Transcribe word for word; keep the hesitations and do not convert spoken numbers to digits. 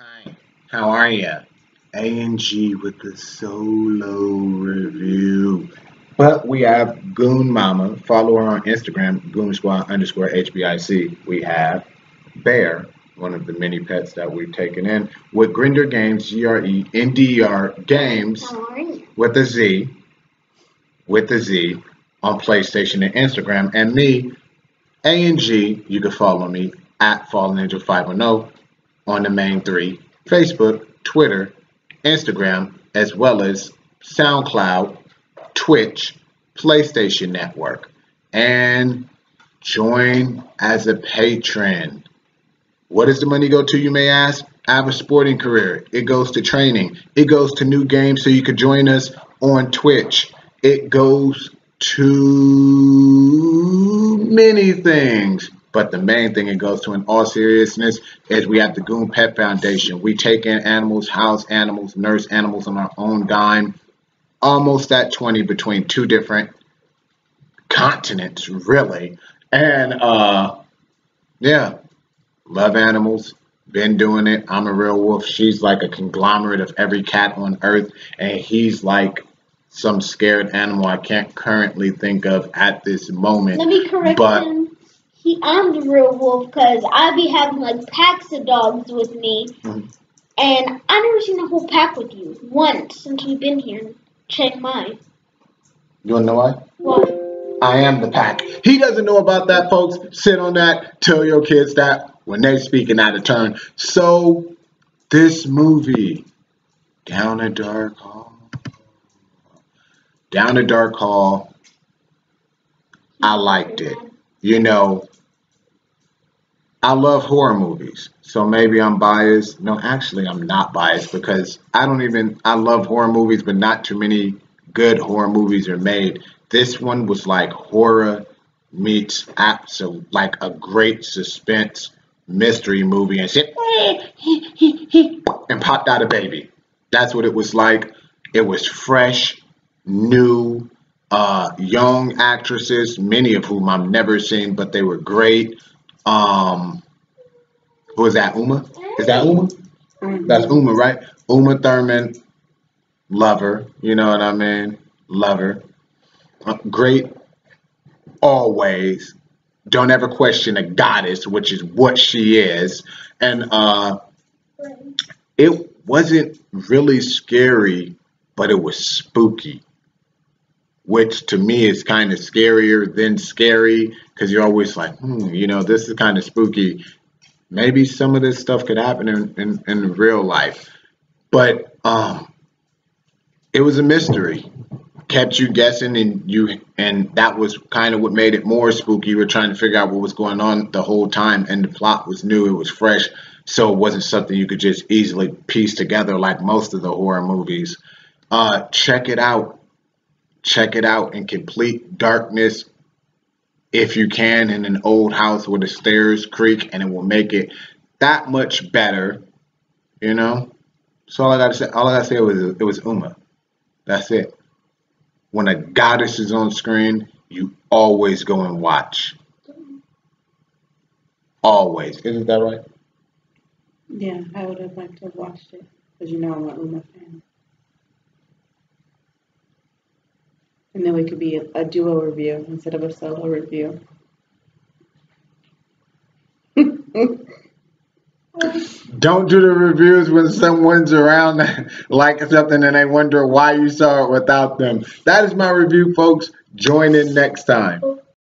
Hi, how are you? A N G with the solo review. But we have Goon Mama. Follow her on Instagram, Goon Squad underscore H B I C. We have Bear, one of the many pets that we've taken in, with Grinder Games, G R E N D R Games, How are you? with a Z, with a Z, on PlayStation and Instagram. And me, A N G, you can follow me at Fallen Angel five one zero on the main three: Facebook, Twitter, Instagram, as well as SoundCloud, Twitch, PlayStation Network, and join as a patron. What does the money go to, you may ask? I have a sporting career. It goes to training. It goes to new games so you could join us on Twitch. It goes to many things. But the main thing it goes to, in all seriousness, is we have the Goon Pet Foundation. We take in animals, house animals, nurse animals on our own dime. Almost at twenty between two different continents, really. And, uh, yeah, love animals. Been doing it. I'm a real wolf. She's like a conglomerate of every cat on earth. And he's like some scared animal I can't currently think of at this moment. Let me correct but him. He, I'm the real wolf because I be having like packs of dogs with me, Mhm. and I never seen a whole pack with you once since we've been here. Check mine. You wanna know why? Why? I am the pack. He doesn't know about that, folks. Sit on that. Tell your kids that when they speaking out of turn. So this movie, Down a Dark Hall, Down a Dark Hall, I liked it. You know, I love horror movies, so maybe I'm biased. No, actually, I'm not biased because I don't even, I love horror movies, but not too many good horror movies are made. This one was like horror meets absolute, like a great suspense mystery movie, and shit, and popped out a baby. That's what it was like. It was fresh, new, uh, young actresses, many of whom I've never seen, but they were great. Um, who is that? Uma? Is that Uma? That's Uma, right? Uma Thurman, love her. You know what I mean? Love her. Uh, great, always. Don't ever question a goddess, which is what she is. And uh, it wasn't really scary, but it was spooky, which to me is kind of scarier than scary because you're always like, hmm, you know, this is kind of spooky. Maybe some of this stuff could happen in, in, in real life. But um, it was a mystery. Kept you guessing, and you and that was kind of what made it more spooky. You were trying to figure out what was going on the whole time, and the plot was new, it was fresh, so it wasn't something you could just easily piece together like most of the horror movies. Uh, check it out. Check it out in complete darkness if you can, in an old house where the stairs creak, and it will make it that much better. You know. So all I gotta say, all I gotta say was it was Uma. That's it. When a goddess is on screen, you always go and watch. Always. Isn't that right? Yeah, I would have liked to have watched it because you know I'm a Uma fan. And then we could be a, a duo review instead of a solo review. Don't do the reviews when someone's around that like something and they wonder why you saw it without them. That is my review, folks. Join in next time.